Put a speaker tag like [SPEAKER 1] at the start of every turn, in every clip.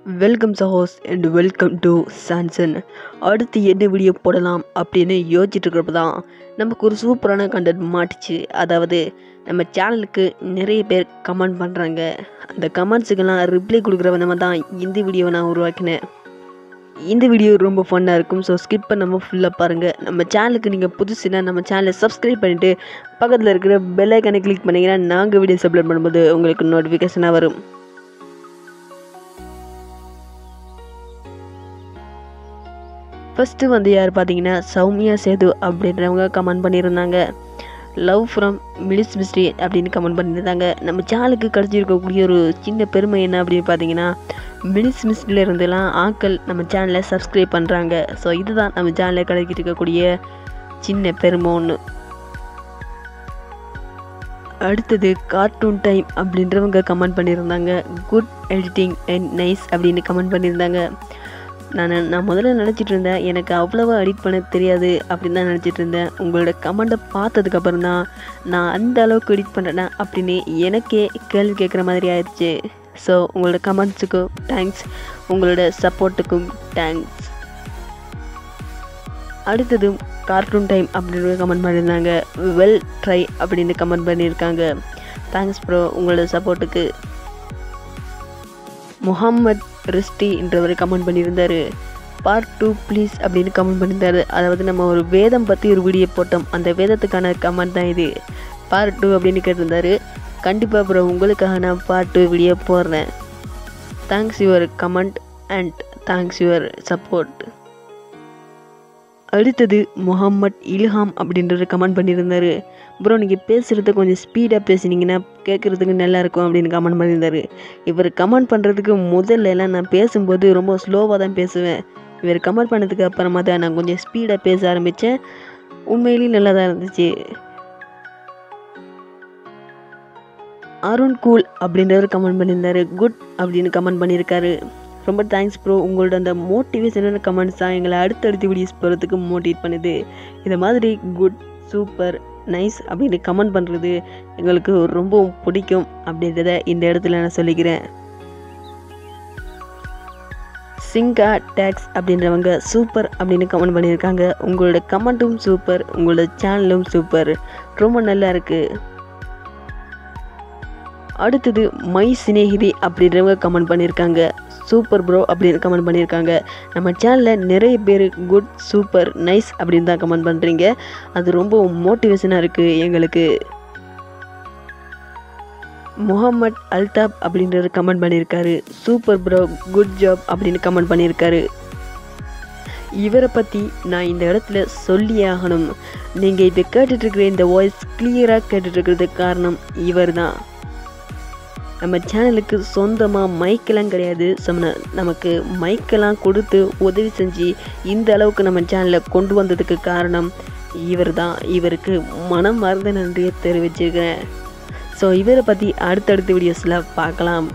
[SPEAKER 1] Welcome சஹோஸ் and welcome to சான்சன். அடுத்து என்ன வீடியோ போடலாம் அப்படின்னு யோசிச்சுட்டு இருக்கிறப்ப தான் நமக்கு ஒரு சூப்பரான கண்டென்ட் மாட்டுச்சு. அதாவது நம்ம சேனலுக்கு நிறைய பேர் கமெண்ட் பண்ணுறாங்க. அந்த கமெண்ட்ஸுக்கெல்லாம் ரிப்ளை கொடுக்குற விதமாக தான் இந்த வீடியோவை நான் உருவாக்கினேன். இந்த வீடியோ ரொம்ப ஃபன்னாக இருக்கும். ஸோ ஸ்கிப் பண்ணாமல் ஃபுல்லாக பாருங்கள். நம்ம சேனலுக்கு நீங்கள் புதுசுனா நம்ம சேனலை சப்ஸ்கிரைப் பண்ணிவிட்டு பக்கத்தில் இருக்கிற பெல் ஐக்கானை கிளிக் பண்ணிங்கன்னா நாங்கள் வீடியோஸ் அப்லோட் பண்ணும்போது உங்களுக்கு நோட்டிஃபிகேஷனாக வரும். ஃபஸ்ட்டு வந்து யார் பார்த்தீங்கன்னா சௌமியா சேது அப்படின்றவங்க கமெண்ட் பண்ணியிருந்தாங்க. லவ் ஃப்ரம் மிலிஸ் மிஸ்ட்ரி அப்படின்னு கமெண்ட் பண்ணியிருந்தாங்க. நம்ம சேனலுக்கு கிடச்சிருக்கக்கூடிய ஒரு சின்ன பெருமை என்ன அப்படின்னு பார்த்தீங்கன்னா மிலிஸ் மிஸ்ட்ரியில் இருந்தெல்லாம் ஆட்கள் நம்ம சேனலை சப்ஸ்கிரைப் பண்ணுறாங்க. ஸோ இதுதான் நம்ம சேனலில் கிடைக்கிட்டு இருக்கக்கூடிய சின்ன பெருமை ஒன்று. அடுத்தது கார்ட்டூன் டைம் அப்படின்றவங்க கமெண்ட் பண்ணியிருந்தாங்க. குட் எடிட்டிங் அண்ட் நைஸ் அப்படின்னு கமெண்ட் பண்ணியிருந்தாங்க. நான் முதல்ல நினச்சிட்டு இருந்தேன் எனக்கு அவ்வளோவா எடிட் பண்ண தெரியாது அப்படின்னு தான் நினச்சிட்டு இருந்தேன். உங்களோட கமெண்ட்டை பார்த்ததுக்கப்புறம் தான் நான் அந்த அளவுக்கு எடிட் பண்ணுறேன்னா அப்படின்னு எனக்கே கேள்வி கேட்குற மாதிரி ஆயிடுச்சு. ஸோ உங்களோட கமெண்ட்ஸுக்கும் தேங்க்ஸ், உங்களோட சப்போர்ட்டுக்கும் தேங்க்ஸ். அடுத்தது கார்ட்டூன் டைம் அப்படின்னு கமெண்ட் பண்ணியிருந்தாங்க. வெல் ட்ரை அப்படின்னு கமெண்ட் பண்ணியிருக்காங்க. தேங்க்ஸ் ப்ரோ உங்களோட சப்போர்ட்டுக்கு. முகம்மது ரிஸ்டின்றவர் கமெண்ட் பண்ணியிருந்தார். பார்ட் 2 ப்ளீஸ் அப்படின்னு கமெண்ட் பண்ணியிருந்தார். அதாவது நம்ம ஒரு வேதம் பற்றி ஒரு வீடியோ போட்டோம், அந்த வேதத்துக்கான கமெண்ட் தான் இது. பார்ட் 2 அப்படின்னு கேட்டிருந்தாரு. கண்டிப்பாக அப்புறம் உங்களுக்காக நான் பார்ட் 2 வீடியோ போடுறேன். Thanks your comment and thanks your support. அடுத்தது முகம்மது இல்ஹாம் அப்படின்றவர் கமெண்ட் பண்ணியிருந்தார். ப்ரோ நீங்கள் பேசுகிறத கொஞ்சம் ஸ்பீடாக பேசுனீங்கன்னா கேட்குறதுக்கு நல்லாயிருக்கும் அப்படின்னு கமெண்ட் பண்ணியிருந்தார். இவர் கமெண்ட் பண்ணுறதுக்கு முதல்லலாம் நான் பேசும்போது ரொம்ப ஸ்லோவாக தான் பேசுவேன். இவர் கமெண்ட் பண்ணதுக்கு அப்புறமா தான் நான் கொஞ்சம் ஸ்பீடாக பேச ஆரம்பித்தேன். உண்மையிலேயும் நல்லா தான் இருந்துச்சு. அருண் கூல் அப்படின்றவர் கமெண்ட் பண்ணியிருந்தார். குட் அப்படின்னு கமெண்ட் பண்ணியிருக்காரு. ரொம்ப தேங்க்ஸ் ப்ரோ, உங்களோட அந்த மோட்டிவேஷனான கமெண்ட்ஸ் தான் எங்களை அடுத்தடுத்து வீடியோஸ் போகிறதுக்கு மோட்டிவேட் பண்ணுது. இந்த மாதிரி குட் சூப்பர் நைஸ் அப்படின்னு கமெண்ட் பண்ணுறது எங்களுக்கு ரொம்ப பிடிக்கும் அப்படின்றத இந்த இடத்துல நான் சொல்லிக்கிறேன். சிங்கா டேக்ஸ் அப்படின்றவங்க சூப்பர் அப்படின்னு கமெண்ட் பண்ணியிருக்காங்க. உங்களோட கமெண்ட்டும் சூப்பர், உங்களோட சேனலும் சூப்பர், ரொம்ப நல்லா இருக்குது. அடுத்தது மை சினேகிதி அப்படின்றவங்க கமெண்ட் பண்ணியிருக்காங்க. சூப்பர் ப்ரோ அப்படின்னு கமெண்ட் பண்ணியிருக்காங்க. நம்ம சேனலில் நிறைய பேர் குட் சூப்பர் நைஸ் அப்படின்னு தான் கமெண்ட் பண்ணுறீங்க. அது ரொம்ப மோட்டிவேஷனாக இருக்குது எங்களுக்கு. முகம்மது அல்தாப் அப்படின்றது கமெண்ட் பண்ணியிருக்காரு. சூப்பர் ப்ரோ குட் ஜாப் அப்படின்னு கமெண்ட் பண்ணியிருக்காரு. இவரை பற்றி நான் இந்த இடத்துல சொல்லி ஆகணும். நீங்கள் இதை கேட்டுட்ருக்கிற இந்த வாய்ஸ் கிளியராக கேட்டுட்ருக்கிறதுக்கு காரணம் இவர் தான். நம்ம சேனலுக்கு சொந்தமாக மைக்கெல்லாம் கிடையாது. நமக்கு மைக்கெல்லாம் கொடுத்து உதவி செஞ்சு இந்த அளவுக்கு நம்ம சேனலை கொண்டு வந்ததுக்கு காரணம் இவர் தான். இவருக்கு மனம் மறந்த நன்றியை தெரிவிச்சிருக்கிறேன். ஸோ இவரை பற்றி அடுத்தடுத்த வீடியோஸில் பார்க்கலாம்.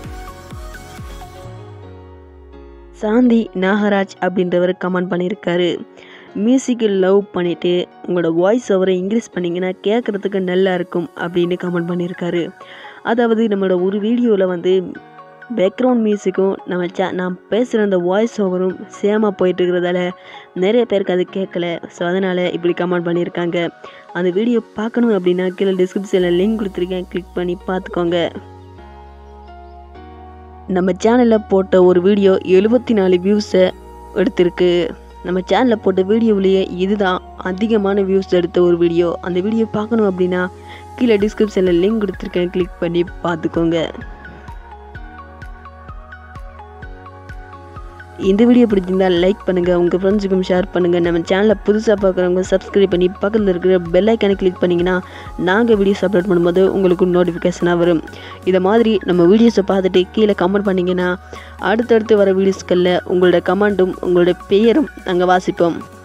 [SPEAKER 1] சாந்தி நாகராஜ் அப்படின்றவர் கமெண்ட் பண்ணியிருக்காரு. மியூசிக்கை லவ் பண்ணிவிட்டு உங்களோட வாய்ஸ் ஓவரை இன்க்ரீஸ் பண்ணிங்கன்னா கேட்குறதுக்கு நல்லா இருக்கும் அப்படின்னு கமெண்ட் பண்ணியிருக்காரு. அதாவது நம்மளோட ஒரு வீடியோவில் வந்து பேக்ரவுண்ட் மியூசிக்கும் நான் பேசுகிற அந்த வாய்ஸ் ஓவரும் சேமாக போயிட்டு இருக்கிறதால நிறைய பேருக்கு அது கேட்கல. ஸோ அதனால் இப்படி கமெண்ட் பண்ணியிருக்காங்க. அந்த வீடியோ பார்க்கணும் அப்படின்னா கீழே டிஸ்கிரிப்ஷனில் லிங்க் கொடுத்துருக்கேன், கிளிக் பண்ணி பார்த்துக்கோங்க. நம்ம சேனலில் போட்ட ஒரு வீடியோ 74 வியூஸை எடுத்திருக்கு. நம்ம சேனலில் போட்ட வீடியோவிலேயே இதுதான் அதிகமான வியூஸ் எடுத்த ஒரு வீடியோ. அந்த வீடியோ பார்க்கணும் அப்படின்னா கீழே டிஸ்கிரிப்ஷனில் லிங்க் கொடுத்துருக்கேன், கிளிக் பண்ணி பார்த்துக்கோங்க. இந்த வீடியோ பிடிச்சிருந்தா லைக் பண்ணுங்கள், உங்கள் ஃப்ரெண்ட்ஸுக்கும் ஷேர் பண்ணுங்கள். நம்ம சேனலை புதுசாக பார்க்குறவங்க சப்ஸ்கிரைப் பண்ணி பக்கத்தில் இருக்கிற பெல் ஐக்கானை கிளிக் பண்ணிங்கன்னா நாங்கள் வீடியோஸ் அப்லோட் பண்ணும்போது உங்களுக்கு நோட்டிஃபிகேஷனாக வரும். இதை மாதிரி நம்ம வீடியோஸை பார்த்துட்டு கீழே கமெண்ட் பண்ணிங்கன்னா அடுத்தடுத்து வர வீடியோஸ்களில் உங்களோட கமெண்ட்டும் உங்களோட பெயரும் நாங்கள் வாசிப்போம்.